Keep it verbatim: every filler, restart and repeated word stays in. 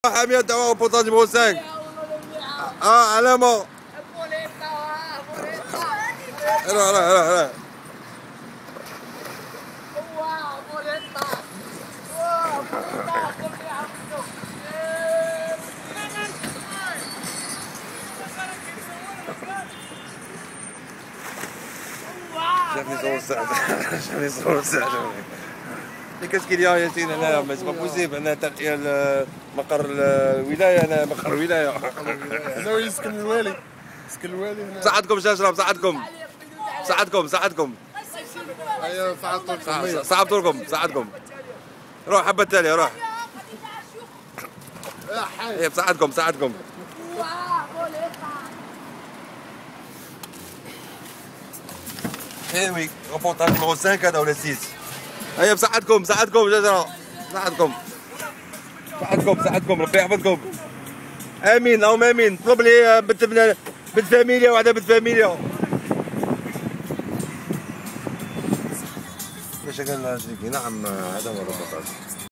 حامية دعوة وبوطاج نيميرو خمسة. اه علامة. روح روح روح روح. شافني صور الساعة. شافني صور الساعة. كاش كي اليوم ياسين هنا ماشي با بوسيبل هنا ترقية مقر الولاية هنا مقر الولاية. هنا وين يسكن الوالي؟ يسكن الوالي هنا. بصحتكم شاشرة بصحتكم. بصحتكم بصحتكم. ايوا صحتكم. صحتكم بصحتكم. روح حبة التالية روح. ايه بصحتكم بصحتكم. ايه وي ريبورتاج نيميرو خمسة هذا ولا ستة. هيا بصحتكم بصحتكم جزرة بصحتكم بصحتكم بصحتكم ربي يحفظكم. امين اللهم امين. طلب لي بنت بنت فاميليا وحده بنت فاميليا. ايش قال نعم هذا هو الريبورتاج.